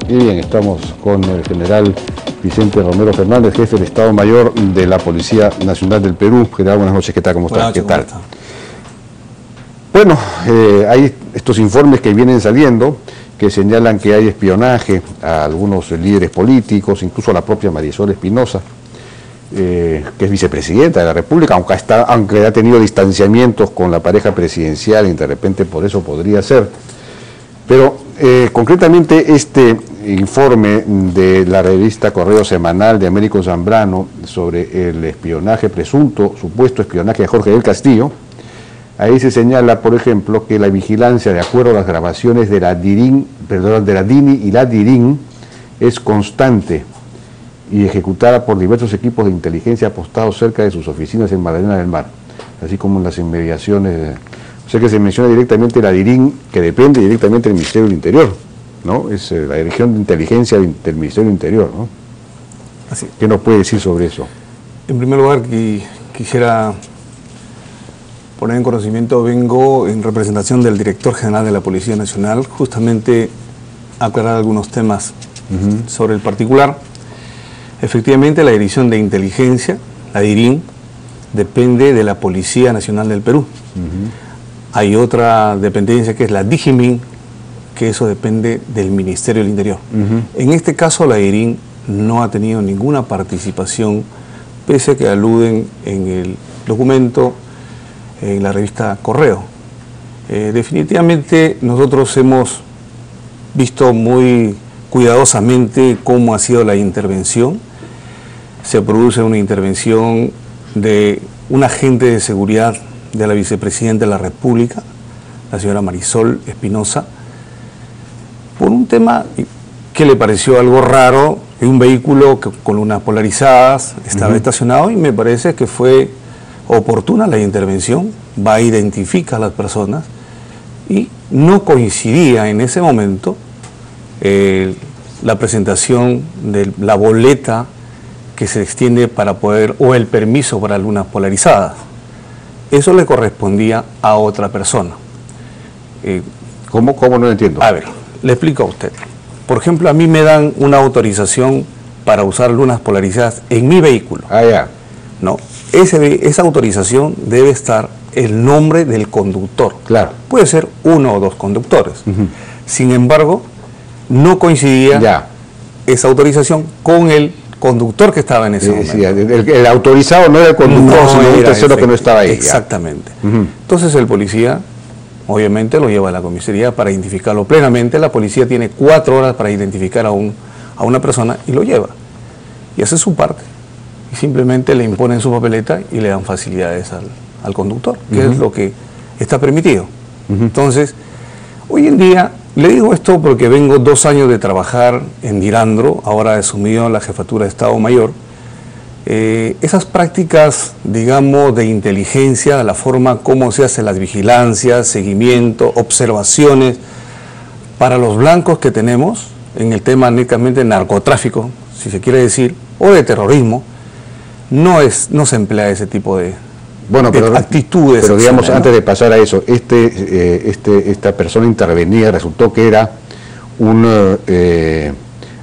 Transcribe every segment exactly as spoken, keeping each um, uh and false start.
Y bien, estamos con el general Vicente Romero Fernández, jefe del Estado Mayor de la Policía Nacional del Perú. General, buenas noches, ¿qué tal? ¿Cómo está? ¿Qué tal? Bueno, eh, hay estos informes que vienen saliendo que señalan que hay espionaje a algunos líderes políticos, incluso a la propia Marisol Espinosa, eh, que es vicepresidenta de la República, aunque, está, aunque ha tenido distanciamientos con la pareja presidencial y de repente por eso podría ser. Pero eh, concretamente este informe de la revista Correo Semanal de Américo Zambrano sobre el espionaje presunto, supuesto espionaje de Jorge del Castillo, ahí se señala, por ejemplo, que la vigilancia, de acuerdo a las grabaciones de la DIRIN, perdón, de la DINI y la DIRIN, es constante y ejecutada por diversos equipos de inteligencia apostados cerca de sus oficinas en Magdalena del Mar, así como en las inmediaciones de... O sea que se menciona directamente la DIRIN, que depende directamente del Ministerio del Interior, ¿no? Es eh, la Dirección de Inteligencia del, del Ministerio del Interior, ¿no? Así. ¿Qué nos puede decir sobre eso? En primer lugar, qui quisiera poner en conocimiento, vengo en representación del Director General de la Policía Nacional, justamente a aclarar algunos temas uh-huh. sobre el particular. Efectivamente, la Dirección de Inteligencia, la DIRIN, depende de la Policía Nacional del Perú. Uh-huh. Hay otra dependencia que es la DIGIMIN, que eso depende del Ministerio del Interior. Uh-huh. En este caso la DIRIN no ha tenido ninguna participación, pese a que aluden en el documento, en la revista Correo. Eh, definitivamente nosotros hemos visto muy cuidadosamente cómo ha sido la intervención. Se produce una intervención de un agente de seguridad de la vicepresidenta de la República, la señora Marisol Espinosa, por un tema que le pareció algo raro, en un vehículo que, con lunas polarizadas, estaba uh-huh. estacionado, y me parece que fue oportuna la intervención, va, identifica a las personas, y no coincidía en ese momento eh, la presentación de la boleta que se extiende para poder, o el permiso para lunas polarizadas. Eso le correspondía a otra persona. Eh, ¿Cómo? ¿Cómo? No lo entiendo. A ver, le explico a usted. Por ejemplo, a mí me dan una autorización para usar lunas polarizadas en mi vehículo. Ah, ya. No, ese, esa autorización debe estar el nombre del conductor. Claro. Puede ser uno o dos conductores. Uh-huh. Sin embargo, no coincidía ya. esa autorización con el conductor que estaba en ese sí, momento. Sí, el, el autorizado no era el conductor, no sino un tercero que no estaba ahí. Exactamente. Uh-huh. Entonces el policía, obviamente, lo lleva a la comisaría para identificarlo plenamente. La policía tiene cuatro horas para identificar a, un, a una persona y lo lleva. Y hace su parte. Y simplemente le imponen su papeleta y le dan facilidades al, al conductor, que uh-huh. es lo que está permitido. Uh-huh. Entonces, hoy en día, le digo esto porque vengo dos años de trabajar en Dirandro, ahora he asumido la jefatura de Estado Mayor. Eh, esas prácticas, digamos, de inteligencia, la forma como se hacen las vigilancias, seguimiento, observaciones, para los blancos que tenemos, en el tema netamente de narcotráfico, si se quiere decir, o de terrorismo, no, es, no se emplea ese tipo de, bueno, pero, de actitudes. Pero digamos, ¿no? Antes de pasar a eso, este, eh, este, esta persona intervenida resultó que era un, eh,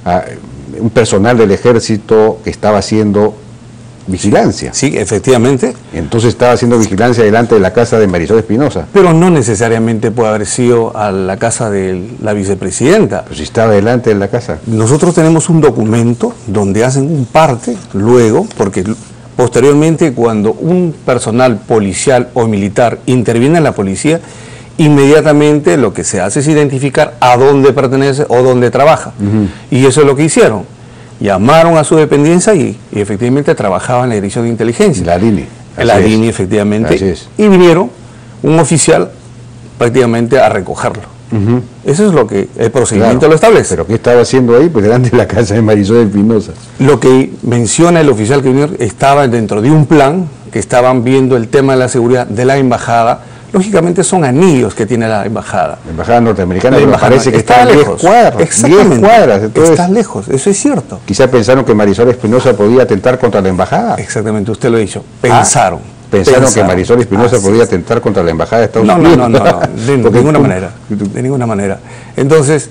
un personal del ejército que estaba haciendo vigilancia. Sí, efectivamente. Entonces estaba haciendo vigilancia delante de la casa de Marisol Espinosa. Pero no necesariamente puede haber sido a la casa de la vicepresidenta. Pero si estaba delante de la casa. Nosotros tenemos un documento donde hacen un parte, luego, porque posteriormente cuando un personal policial o militar interviene en la policía, inmediatamente lo que se hace es identificar a dónde pertenece o dónde trabaja. Uh-huh. Y eso es lo que hicieron. Llamaron a su dependencia y, y efectivamente trabajaba en la Dirección de Inteligencia. La DINI. La DINI, efectivamente. Así es. Y vinieron un oficial prácticamente a recogerlo. Uh-huh. Eso es lo que el procedimiento claro, lo establece. ¿Pero qué estaba haciendo ahí? Pues delante de la casa de Marisol Espinosa. Lo que menciona el oficial que vino estaba dentro de un plan que estaban viendo el tema de la seguridad de la embajada. Lógicamente son anillos que tiene la embajada. La embajada norteamericana, la embajada parece que está está a diez cuadras. Exactamente. diez cuadras. Entonces, está lejos, eso es cierto. Quizá pensaron que Marisol Espinosa podía atentar contra la embajada. Exactamente, usted lo ha dicho. Pensaron. Ah, pensaron, pensaron que Marisol Espinosa podía es. atentar contra la embajada de Estados no, Unidos. No, no, no, no, de, de ninguna manera. De ninguna manera. Entonces,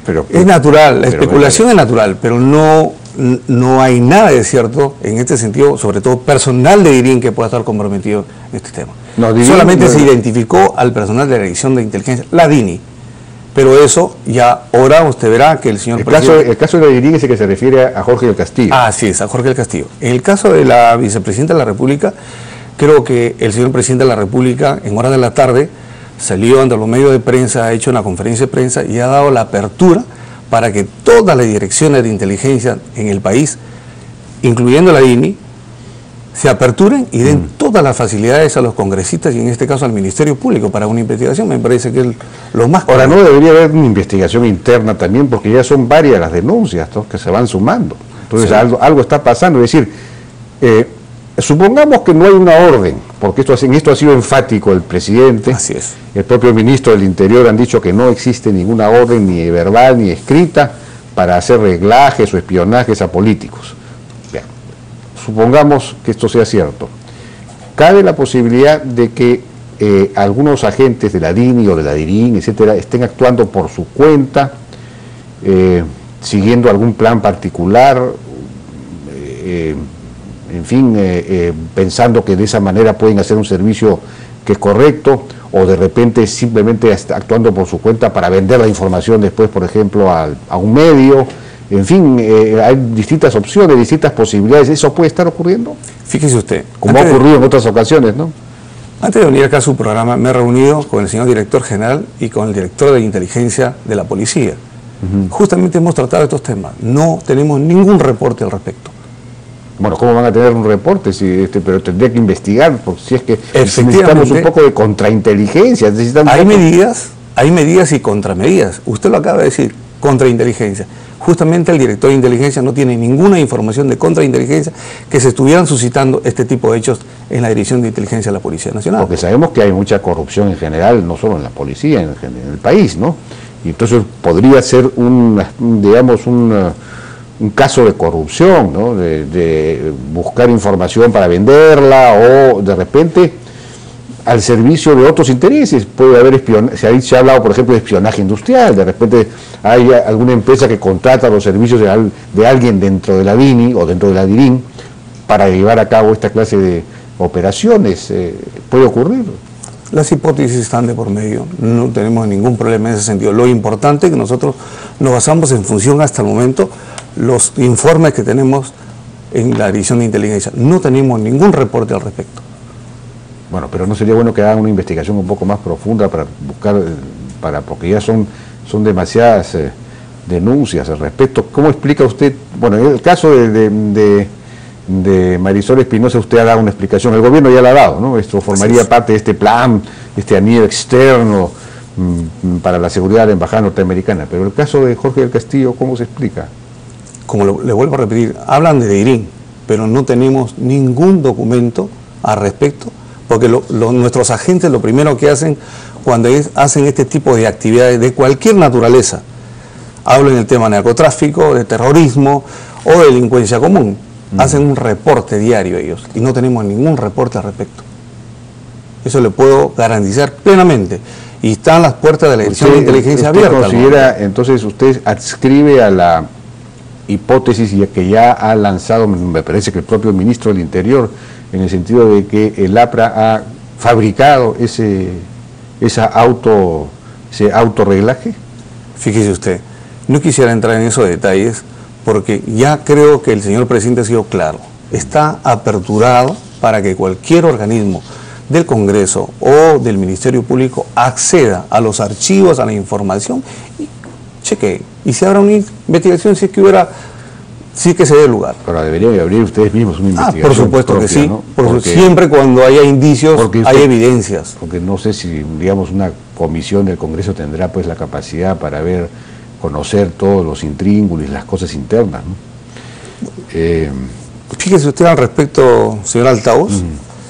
pero, es natural, la especulación es natural, pero no, no hay nada de cierto en este sentido, sobre todo personal de DIRIN que pueda estar comprometido en este tema. No, DIRIN, solamente no, se identificó al personal de la Dirección de Inteligencia, la DINI, pero eso ya ahora usted verá que el señor el presidente... Caso, el caso de la DIRIN es el que se refiere a Jorge del Castillo. Ah, sí, es a Jorge del Castillo. En el caso de la vicepresidenta de la República, creo que el señor presidente de la República, en horas de la tarde, salió ante los medios de prensa, ha hecho una conferencia de prensa y ha dado la apertura para que todas las direcciones de inteligencia en el país, incluyendo la DINI, se aperturen y den mm. todas las facilidades a los congresistas y en este caso al Ministerio Público para una investigación. Me parece que es lo más... Ahora, no debería haber una investigación interna también, porque ya son varias las denuncias, ¿no?, que se van sumando. Entonces sí. algo, algo está pasando, es decir... Eh, supongamos que no hay una orden, porque esto, en esto ha sido enfático el presidente, así es. El propio ministro del Interior han dicho que no existe ninguna orden ni verbal ni escrita para hacer reglajes o espionajes a políticos. Bien, supongamos que esto sea cierto. Cabe la posibilidad de que eh, algunos agentes de la DINI o de la DIRIN, etcétera, estén actuando por su cuenta, eh, siguiendo algún plan particular, eh, en fin, eh, eh, pensando que de esa manera pueden hacer un servicio que es correcto, o de repente simplemente actuando por su cuenta para vender la información después, por ejemplo, a, a un medio. En fin, eh, hay distintas opciones, distintas posibilidades. ¿Eso puede estar ocurriendo? Fíjese usted. Como ha ocurrido de, en otras ocasiones, ¿no? Antes de venir acá a su programa, me he reunido con el señor director general y con el director de inteligencia de la policía. Uh-huh. Justamente hemos tratado estos temas. No tenemos ningún reporte al respecto. Bueno, ¿cómo van a tener un reporte? Si, este, pero tendría que investigar, porque si es que necesitamos un poco de contrainteligencia. Necesitamos hay poco... medidas, hay medidas y contramedidas. Usted lo acaba de decir, contrainteligencia. Justamente el director de inteligencia no tiene ninguna información de contrainteligencia que se estuvieran suscitando este tipo de hechos en la Dirección de Inteligencia de la Policía Nacional. Porque sabemos que hay mucha corrupción en general, no solo en la policía, en, en el país, ¿no? Y entonces podría ser un, digamos, un... un caso de corrupción, ¿no?, de, de buscar información para venderla o de repente al servicio de otros intereses. Puede haber espionaje, se ha, se ha hablado por ejemplo de espionaje industrial, de repente hay alguna empresa que contrata los servicios de, al, de alguien dentro de la DINI o dentro de la DIRIN para llevar a cabo esta clase de operaciones. Eh, ¿Puede ocurrir? Las hipótesis están de por medio, no tenemos ningún problema en ese sentido. Lo importante es que nosotros nos basamos en función hasta el momento los informes que tenemos en la Dirección de Inteligencia. No tenemos ningún reporte al respecto. Bueno, pero ¿no sería bueno que hagan una investigación un poco más profunda para buscar, para porque ya son, son demasiadas eh, denuncias al respecto? ¿Cómo explica usted? Bueno, en el caso de, de, de, de Marisol Espinosa usted ha dado una explicación, el gobierno ya la ha dado, ¿no? Esto formaría sí. parte de este plan, este anillo externo mmm, para la seguridad de la Embajada Norteamericana. Pero el caso de Jorge del Castillo, ¿cómo se explica? Como lo, le vuelvo a repetir, hablan de DIRIN, pero no tenemos ningún documento al respecto, porque lo, lo, nuestros agentes lo primero que hacen cuando es, hacen este tipo de actividades de cualquier naturaleza, hablan del tema de narcotráfico, de terrorismo o de delincuencia común, mm. hacen un reporte diario ellos y no tenemos ningún reporte al respecto. Eso le puedo garantizar plenamente. Y están las puertas de la Dirección de Inteligencia abiertas. Considera, entonces usted adscribe a la hipótesis y que ya ha lanzado, me parece que el propio ministro del Interior, en el sentido de que el APRA ha fabricado ese, esa auto, ese autorreglaje. Fíjese usted, no quisiera entrar en esos detalles porque ya creo que el señor presidente ha sido claro. Está aperturado para que cualquier organismo del Congreso o del Ministerio Público acceda a los archivos, a la información y cheque. Y se abra una investigación si es que hubiera, si es que se dé lugar. Pero deberían abrir ustedes mismos una investigación. Ah, por supuesto propia, que sí, ¿no? por porque, siempre cuando haya indicios, usted, hay evidencias. Porque no sé si, digamos, una comisión del Congreso tendrá pues la capacidad para ver, conocer todos los intríngulis, las cosas internas, ¿no? Eh, Fíjese usted al respecto, señor Altavoz, uh-huh.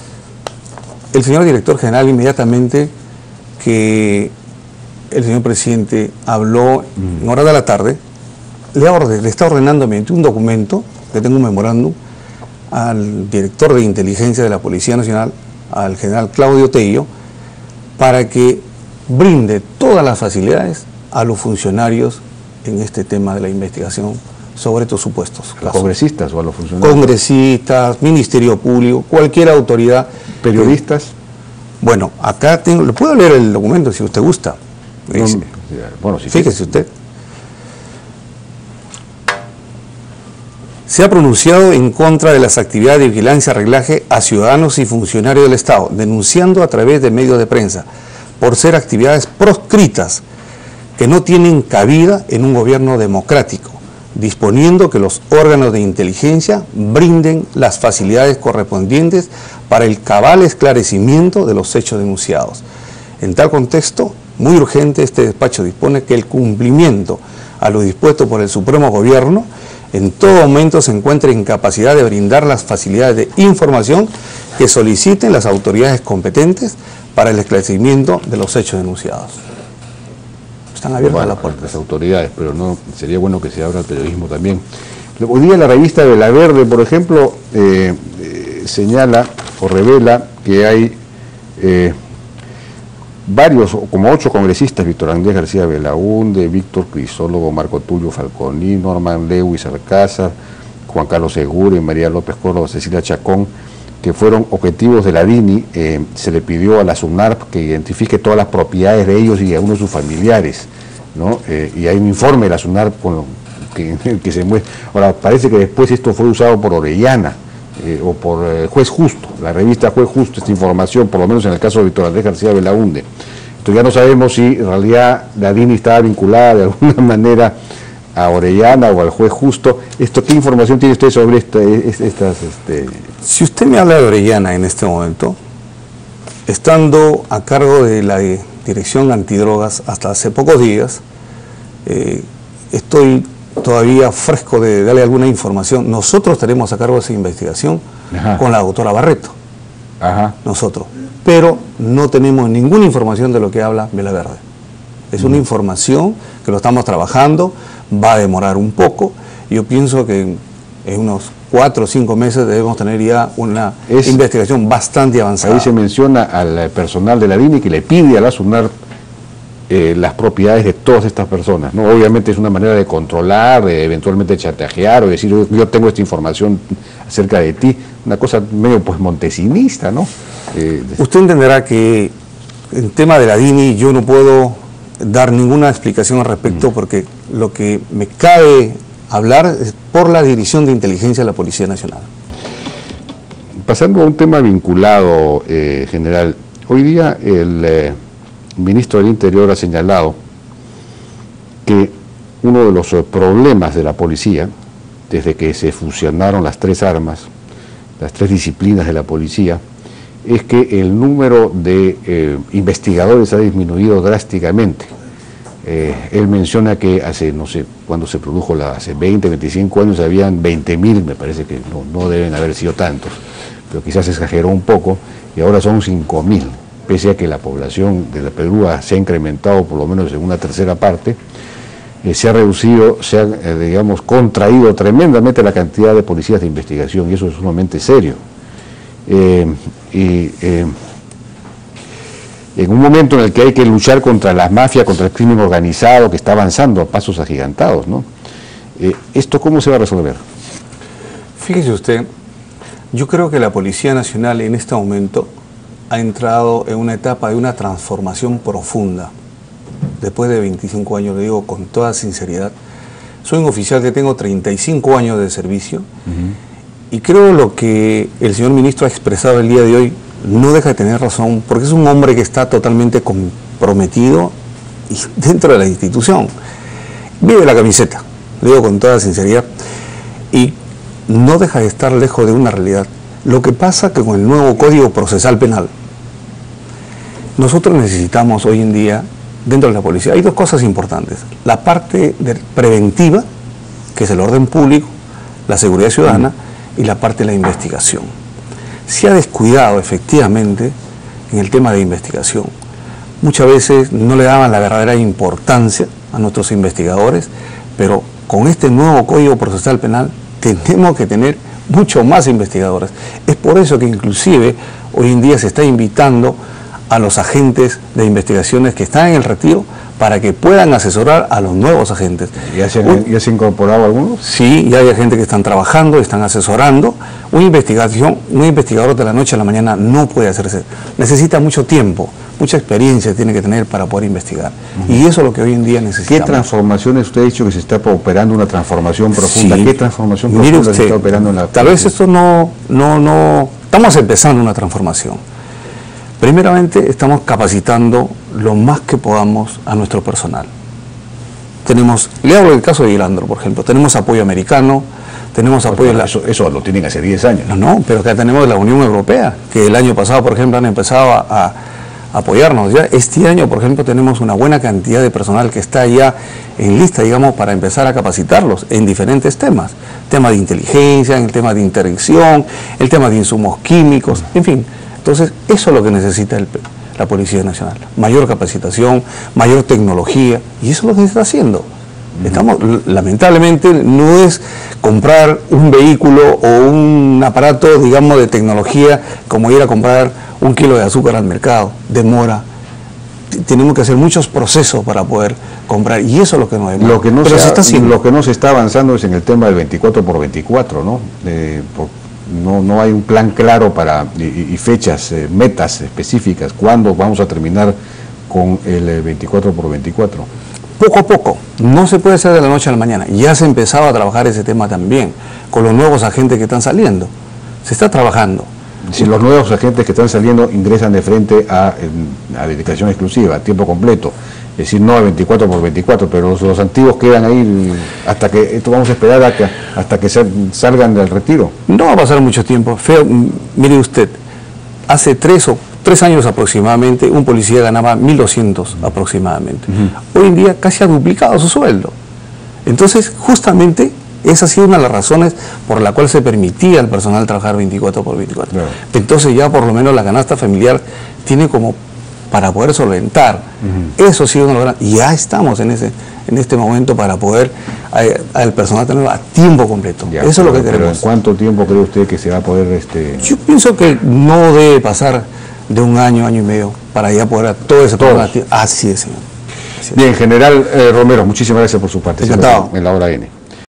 el señor director general inmediatamente que el señor presidente habló uh-huh. en horas de la tarde, le, orden, le está ordenando mediante un documento, que tengo un memorándum, al director de inteligencia de la Policía Nacional, al general Claudio Tello, para que brinde todas las facilidades a los funcionarios en este tema de la investigación sobre estos supuestos casos. ¿Congresistas o a los funcionarios? Congresistas, Ministerio Público, cualquier autoridad. ¿Periodistas? Que, bueno, acá tengo, le puedo leer el documento si usted gusta. No, bueno, si fíjese usted. Se ha pronunciado en contra de las actividades de vigilancia y arreglaje a ciudadanos y funcionarios del Estado, denunciando a través de medios de prensa por ser actividades proscritas que no tienen cabida en un gobierno democrático, disponiendo que los órganos de inteligencia brinden las facilidades correspondientes para el cabal esclarecimiento de los hechos denunciados. En tal contexto, muy urgente, este despacho dispone que el cumplimiento a lo dispuesto por el Supremo Gobierno en todo momento se encuentre en capacidad de brindar las facilidades de información que soliciten las autoridades competentes para el esclarecimiento de los hechos denunciados. Están abiertas bueno, las puertas. Las autoridades, pero no sería bueno que se abra el periodismo también. Hoy día la revista de La Verde, por ejemplo, eh, eh, señala o revela que hay eh, varios, como ocho congresistas: Víctor Andrés García Belaúnde, Víctor Crisólogo, Marco Tulio Falconi, Norman Lewis Alcázar, Juan Carlos Segura y María López Córdoba, Cecilia Chacón, que fueron objetivos de la DINI. Eh, se le pidió a la SUNARP que identifique todas las propiedades de ellos y de algunos de sus familiares, ¿no? Eh, y hay un informe de la SUNARP con lo que, que se muestra. Ahora, parece que después esto fue usado por Orellana eh, o por eh, Juez Justo, la revista Juez Justo, esta información, por lo menos en el caso de Víctor Andrés García Belaúnde. Entonces ya no sabemos si en realidad la DINI estaba vinculada de alguna manera a Orellana o al Juez Justo. Esto, ¿qué información tiene usted sobre esta, estas...? Este... Si usted me habla de Orellana en este momento, estando a cargo de la Dirección Antidrogas hasta hace pocos días, eh, estoy todavía fresco de darle alguna información. Nosotros tenemos a cargo de esa investigación. Ajá. Con la doctora Barreto. Ajá. Nosotros. Pero no tenemos ninguna información de lo que habla Vela Verde. Es una información que lo estamos trabajando, va a demorar un poco. Yo pienso que en, en unos cuatro o cinco meses debemos tener ya una es, investigación bastante avanzada. Ahí se menciona al personal de la DINI que le pide a la SUNARP eh, las propiedades de todas estas personas, ¿no? Obviamente es una manera de controlar, de eventualmente chantajear o decir, yo tengo esta información acerca de ti, una cosa medio pues montesinista, ¿no? Eh, Usted entenderá que en tema de la DINI yo no puedo dar ninguna explicación al respecto, mm. porque lo que me cabe hablar es por la Dirección de Inteligencia de la Policía Nacional. Pasando a un tema vinculado, eh, general, hoy día el eh, ministro del Interior ha señalado que uno de los eh, problemas de la policía, desde que se fusionaron las tres armas, las tres disciplinas de la policía, es que el número de eh, investigadores ha disminuido drásticamente. Eh, él menciona que hace, no sé, cuando se produjo, la, hace veinte, veinticinco años habían veinte mil, me parece que no, no deben haber sido tantos, pero quizás exageró un poco, y ahora son cinco mil, pese a que la población de la Perú se ha incrementado por lo menos en una tercera parte. Eh, se ha reducido, se ha, eh, digamos, contraído tremendamente la cantidad de policías de investigación, y eso es sumamente serio. Eh, y eh, en un momento en el que hay que luchar contra las mafias, contra el crimen organizado, que está avanzando a pasos agigantados, ¿no? Eh, ¿Esto cómo se va a resolver? Fíjese usted, yo creo que la Policía Nacional en este momento ha entrado en una etapa de una transformación profunda. Después de veinticinco años, lo digo con toda sinceridad, soy un oficial que tengo treinta y cinco años de servicio, uh-huh. y creo lo que el señor ministro ha expresado el día de hoy no deja de tener razón, porque es un hombre que está totalmente comprometido y dentro de la institución. Vive la camiseta, lo digo con toda sinceridad, y no deja de estar lejos de una realidad. Lo que pasa que con el nuevo Código Procesal Penal, nosotros necesitamos hoy en día, dentro de la policía, hay dos cosas importantes. La parte de preventiva, que es el orden público, la seguridad ciudadana, mm. y la parte de la investigación. Se ha descuidado efectivamente en el tema de investigación. Muchas veces no le daban la verdadera importancia a nuestros investigadores, pero con este nuevo Código Procesal Penal tenemos que tener mucho más investigadores. Es por eso que inclusive hoy en día se está invitando a los agentes de investigaciones que están en el retiro para que puedan asesorar a los nuevos agentes. ¿Ya se, un, ¿ya se han incorporado algunos? Sí, ya hay gente que están trabajando, están asesorando. Una investigación, un investigador de la noche a la mañana no puede hacerse. Necesita mucho tiempo, mucha experiencia tiene que tener para poder investigar. Uh-huh. Y eso es lo que hoy en día necesitamos. ¿Qué transformaciones? Usted ha dicho que se está operando una transformación profunda. Sí. ¿Qué transformación Mire profunda usted, se está operando en la tal vez esto no, no, no... Estamos empezando una transformación. Primeramente, estamos capacitando lo más que podamos a nuestro personal. Tenemos, le hablo del caso de Ilandro, por ejemplo, tenemos apoyo americano, tenemos apoyo... Bueno, eso, eso lo tienen hace diez años. No, no, pero acá tenemos la Unión Europea, que el año pasado, por ejemplo, han empezado a, a apoyarnos. Ya este año, por ejemplo, tenemos una buena cantidad de personal que está ya en lista, digamos, para empezar a capacitarlos en diferentes temas. Tema de inteligencia, el tema de interdicción, el tema de insumos químicos, en fin. Entonces, eso es lo que necesita el, la Policía Nacional. Mayor capacitación, mayor tecnología, y eso es lo que se está haciendo. Estamos, lamentablemente, no es comprar un vehículo o un aparato, digamos, de tecnología, como ir a comprar un kilo de azúcar al mercado. Demora. Tenemos que hacer muchos procesos para poder comprar, y eso es lo que no demora. Lo que no, se, se está haciendo. Lo que no se está avanzando es en el tema del veinticuatro por veinticuatro, ¿no? De, por, No, no hay un plan claro para y, y fechas, eh, metas específicas. ¿Cuándo vamos a terminar con el veinticuatro por veinticuatro? Poco a poco, no se puede hacer de la noche a la mañana. Ya se empezaba a trabajar ese tema también, con los nuevos agentes que están saliendo. Se está trabajando. Si los nuevos agentes que están saliendo ingresan de frente a, a dedicación exclusiva, a tiempo completo, es decir, no a veinticuatro por veinticuatro, pero los, los antiguos quedan ahí hasta que, esto vamos a esperar a que, hasta que se, salgan del retiro. No va a pasar mucho tiempo. Feo, mire usted, hace tres o tres años aproximadamente, un policía ganaba mil doscientos aproximadamente. Uh-huh. Hoy en día casi ha duplicado su sueldo. Entonces, justamente, esa ha sido una de las razones por la cual se permitía al personal trabajar veinticuatro por veinticuatro. Claro. Entonces ya por lo menos la canasta familiar tiene como para poder solventar. Uh-huh. Eso sí, uno lo y ya estamos en ese en este momento para poder al personal tenerlo a tiempo completo. Ya, eso pero, es lo que queremos. Pero ¿en cuánto tiempo cree usted que se va a poder...? Este... Yo pienso que no debe pasar de un año, año y medio, para ya poder a todo ese problema. Así es, señor. Así es. Bien, general eh, Romero, muchísimas gracias por su participación Encantado. en la hora N.